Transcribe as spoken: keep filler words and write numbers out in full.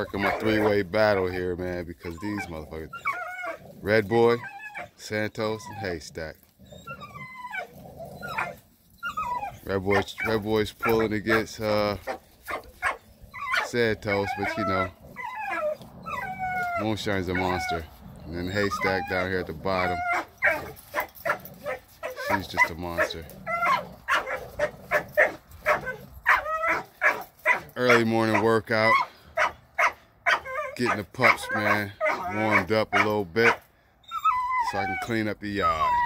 working my three-way battle here, man, because these motherfuckers. Red Boy, Santos, and Haystack. Red Boy's, Red Boy's pulling against uh, Santos, but you know, Moonshine's a monster. And then Haystack down here at the bottom. She's just a monster. Early morning workout. Getting the pups, man, warmed up a little bit so I can clean up the yard.